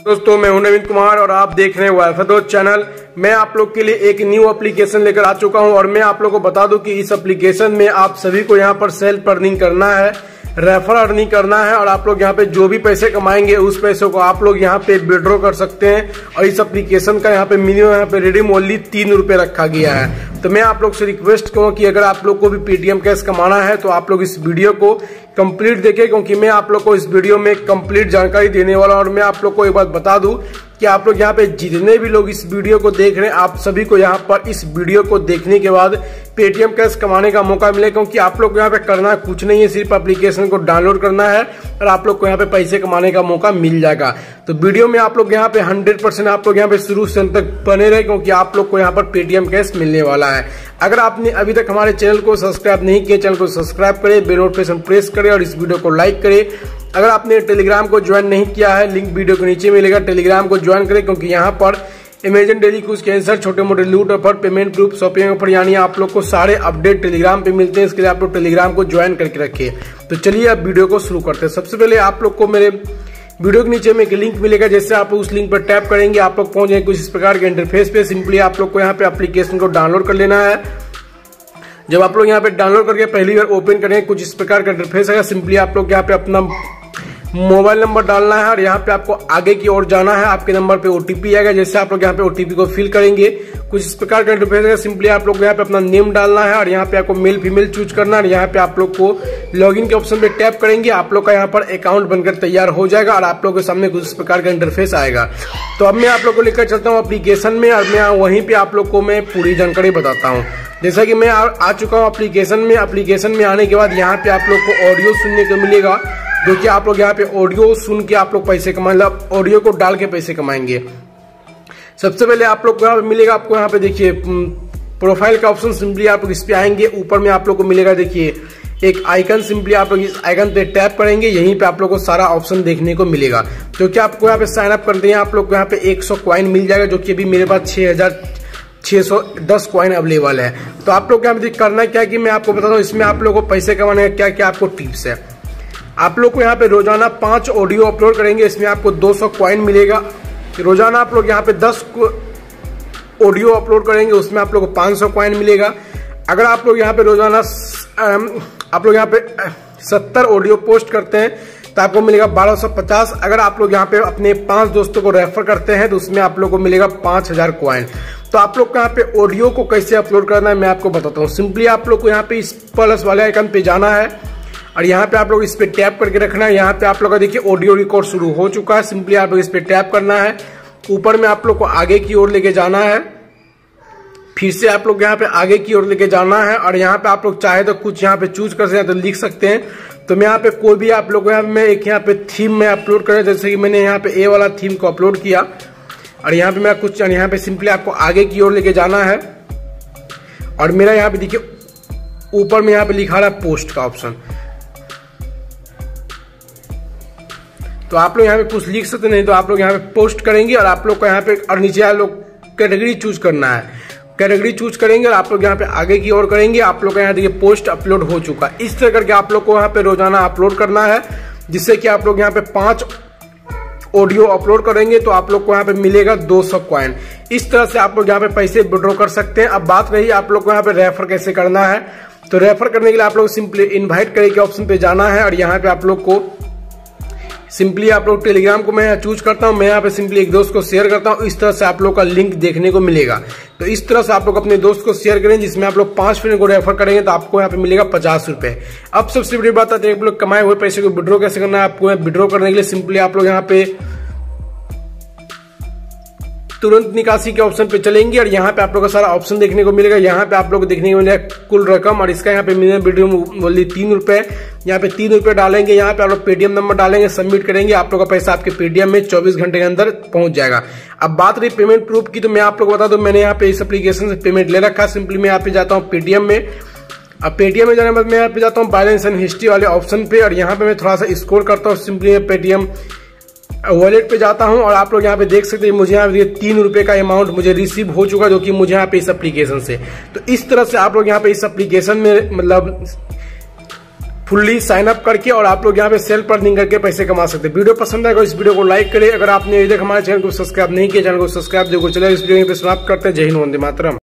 दोस्तों मैं हूं नवीन कुमार और आप देख रहे हैं वाईफाई दोस्त चैनल। मैं आप लोग के लिए एक न्यू एप्लीकेशन लेकर आ चुका हूं और मैं आप लोग को बता दूं कि इस एप्लीकेशन में आप सभी को यहां पर सेल्फ अर्निंग करना है, रेफर अर्निंग करना है और आप लोग यहां पे जो भी पैसे कमाएंगे उस पैसों को आप लोग यहां पे विड्रॉ कर सकते हैं। और इस एप्लीकेशन का यहां पे मिनिमम यहां पे रिडीम ओनली 3 रुपए रखा गया है। तो मैं आप लोग से रिक्वेस्ट करूं कि अगर आप लोग को भी पेटीएम कैश कमाना है तो आप लोग इस वीडियो को कंप्लीट देखें, क्योंकि मैं आप लोग को इस वीडियो में कंप्लीट जानकारी देने वाला हूं। और मैं आप लोग को एक बात बता दूं कि आप लोग यहाँ पे जितने भी लोग इस वीडियो को देख रहे हैं, आप सभी को यहाँ पर इस वीडियो को देखने के बाद पेटीएम कैश कमाने का मौका मिले, क्योंकि आप लोग को यहाँ पे करना कुछ नहीं है, सिर्फ एप्लीकेशन को डाउनलोड करना है और आप लोग को यहाँ पे पैसे कमाने का मौका मिल जाएगा। तो वीडियो में आप लोग यहाँ पे 100% आप लोग यहाँ पे शुरू से अंत तक बने रहे, क्योंकि आप लोग को यहाँ पर पेटीएम कैश मिलने वाला है। अगर आपने अभी तक हमारे चैनल को सब्सक्राइब नहीं किया, चैनल को सब्सक्राइब करें, बेल नोटिफिकेशन प्रेस करें और इस वीडियो को लाइक करें। अगर आपने टेलीग्राम को ज्वाइन नहीं किया है, लिंक वीडियो के नीचे मिलेगा, टेलीग्राम को ज्वाइन करें, क्योंकि यहाँ पर अमेजन डेली कुछ कैंसर, छोटे मोटे लूट offer, payment proof, shopping offer, यानी आप लोग को सारे अपडेट टेलीग्राम पे मिलते हैं। इसके लिए आप लोग टेलीग्राम को ज्वाइन करके रखिए। तो चलिए अब वीडियो को शुरू करते हैं। सबसे पहले आप लोग को मेरे वीडियो के नीचे में एक लिंक मिलेगा, जैसे आप उस लिंक पर टैप करेंगे आप लोग पहुंच जाएंगे कुछ इस प्रकार के इंटरफेस पे। सिंपली आप लोग को यहाँ पे एप्लीकेशन को डाउनलोड कर लेना है। जब आप लोग यहाँ पे डाउनलोड करके पहली बार ओपन करेंगे कुछ इस प्रकार का इंटरफेस आएगा। सिंपली आप लोग यहाँ पे अपना मोबाइल नंबर डालना है और यहाँ पे आपको आगे की ओर जाना है। आपके नंबर पे ओटीपी आएगा, जैसे आप लोग यहाँ पे ओटीपी को फिल करेंगे कुछ इस प्रकार का इंटरफेस है। सिंपली आप लोग यहाँ पे अपना नेम डालना है और यहाँ पे आपको मेल फीमेल चूज करना है। यहाँ पे आप लोग को लॉगिन के ऑप्शन पे टैप करेंगे, आप लोग का यहाँ पर अकाउंट बनकर तैयार हो जाएगा और आप लोग के सामने कुछ इस प्रकार का इंटरफेस आएगा। तो अब मैं आप लोग को लेकर चलता हूँ एप्लीकेशन में और मैं वहीं पे आप लोग को मैं पूरी जानकारी बताता हूँ। जैसा कि मैं आ चुका हूँ एप्लीकेशन में। एप्लीकेशन में आने के बाद यहाँ पे आप लोग को ऑडियो सुनने को मिलेगा, जो कि आप लोग यहाँ पे ऑडियो सुन के आप लोग पैसे कमाएं, मतलब ऑडियो को डाल के पैसे कमाएंगे। सबसे पहले आप लोग को यहाँ पे मिलेगा, आपको यहाँ पे देखिए प्रोफाइल का ऑप्शन। सिंपली आप लोग इस पे आएंगे, ऊपर में आप लोग को मिलेगा देखिए एक आइकन। सिंपली आप लोग इस आइकन पे टैप करेंगे, यहीं पे आप लोग को सारा ऑप्शन देखने को मिलेगा। जो कि आपको यहाँ पे साइन अप करते हैं आप लोग को यहाँ पे 100 कॉइन मिल जाएगा, जो कि अभी मेरे पास 6,610 कॉइन अवेलेबल है। तो आप लोग यहाँ पे करना क्या है कि मैं आपको बताता हूँ इसमें आप लोग को पैसे कमाने का क्या क्या आपको टिप्स है। आप लोग को यहाँ पे रोजाना 5 ऑडियो अपलोड करेंगे, इसमें आपको 200 कॉइन मिलेगा। रोजाना आप लोग यहाँ पे 10 ऑडियो अपलोड करेंगे, उसमें आप लोग को 500 कॉइन मिलेगा। अगर आप लोग यहाँ पे रोजाना आप लोग यहाँ पे 70 ऑडियो पोस्ट करते हैं तो आपको मिलेगा 1250। अगर आप लोग यहाँ पे अपने 5 दोस्तों को रेफर करते हैं तो उसमें आप लोग को मिलेगा 5000 कॉइन। तो आप लोग को यहाँ पे ऑडियो को कैसे अपलोड करना है मैं आपको बताता हूँ। सिंपली आप लोग को यहाँ पे इस प्लस वाले आइकन पे जाना है और यहाँ पे आप लोग इस पे टैप करके रखना है। यहाँ पे आप लोग का देखिए ऑडियो रिकॉर्ड शुरू हो चुका है। सिंपली आप लोग इस पे टैप करना है, ऊपर में आप लोग को आगे की ओर लेके जाना है, फिर से आप लोग यहाँ पे आगे की ओर लेके जाना है और यहाँ पे आप लोग चाहे तो कुछ यहाँ पे चूज कर सकते हैं, तो लिख सकते हैं। तो मैं यहाँ पे कोई भी आप लोग मैं एक यहाँ पे थीम में अपलोड करें, जैसे कि मैंने यहाँ पे ए वाला थीम को अपलोड किया और यहाँ पे मैं कुछ यहाँ पे सिंपली आपको आगे की ओर लेके जाना है और मेरा यहाँ पे देखिए ऊपर में यहाँ पे लिखा रहा है पोस्ट का ऑप्शन। तो आप लोग यहाँ पे कुछ लिख सकते नहीं, तो आप लोग यहाँ पे पोस्ट करेंगे और आप लोग को यहाँ पे और नीचे आप लोग कैटेगरी चूज करना है। कैटेगरी चूज करेंगे और आप लोग यहाँ पे आगे की ओर करेंगे, आप लोग का यहाँ देखिए पोस्ट अपलोड हो चुका है। इस तरह करके आप लोग को यहाँ पे रोजाना अपलोड करना है, जिससे कि आप लोग यहाँ पे 5 ऑडियो अपलोड करेंगे तो आप लोग को यहाँ पे मिलेगा 200 कॉइन। इस तरह से आप लोग यहाँ पे पैसे विड्रॉ कर सकते हैं। अब बात रही आप लोग को यहाँ पे रेफर कैसे करना है, तो रेफर करने के लिए आप लोग सिंपली इन्वाइट करे के ऑप्शन पे जाना है और यहाँ पे आप लोग को सिंपली आप लोग टेलीग्राम को मैं चूज करता हूं, मैं यहाँ पे सिंपली एक दोस्त को शेयर करता हूं। इस तरह से आप लोग का लिंक देखने को मिलेगा। तो इस तरह से आप लोग अपने दोस्त को शेयर करें, जिसमें आप लोग 5 फ्रेंड को रेफर करेंगे तो आपको यहाँ पे मिलेगा 50 रुपए। अब सबसे बड़ी बात आती है आप लोग कमाए हुए पैसे को विड्रॉ कैसे करना है। आपको विड्रॉ करने के लिए सिंपली आप लोग यहाँ पे तुरंत निकासी के ऑप्शन पे चलेंगे और यहाँ पे आप लोग का सारा ऑप्शन देखने को मिलेगा। यहाँ पे आप लोग को देखने को मिलेगा कुल रकम और इसका यहाँ पे मिनिमम वीडियो बोली 3 रुपए। यहाँ पे 3 रुपए डालेंगे, यहाँ पे आप लोग पेटीएम नंबर डालेंगे, सबमिट करेंगे, आप लोग का पैसा आपके पेटीएम में 24 घंटे के अंदर पहुंच जाएगा। अब बात रही पेमेंट प्रूफ की, तो मैं आप लोग बता दूं मैंने यहाँ पे इस एप्लीकेशन से पेमेंट ले रखा है। सिंपली मैं यहाँ पे जाता हूँ पेटीएम में। अब पेटीएम में जाने के बाद मैं यहाँ पे जाता हूँ बैलेंस एंड हिस्ट्री वाले ऑप्शन पे और यहाँ पे मैं थोड़ा सा स्कोर करता हूँ। सिंपली मैं पेटीएम वॉलेट पे जाता हूं और आप लोग यहाँ पे देख सकते हैं मुझे यहाँ पे 3 रुपए का अमाउंट मुझे रिसीव हो चुका, जो कि मुझे यहाँ पे इस एप्लीकेशन से। तो इस तरह से आप लोग यहाँ पे इस एप्लीकेशन में मतलब फुल्ली साइन अप करके और आप लोग यहाँ पे सेल्फ अर्निंग करके पैसे कमा सकते हैं। वीडियो पसंद आएगा इस वीडियो को लाइक करें। अगर आपने अभी तक हमारे चैनल को सब्सक्राइब नहीं किया, चैनल को सब्सक्राइब जरूर चले। इस वीडियो में समाप्त करते हैं। जय हिंद, वंदे मातरम।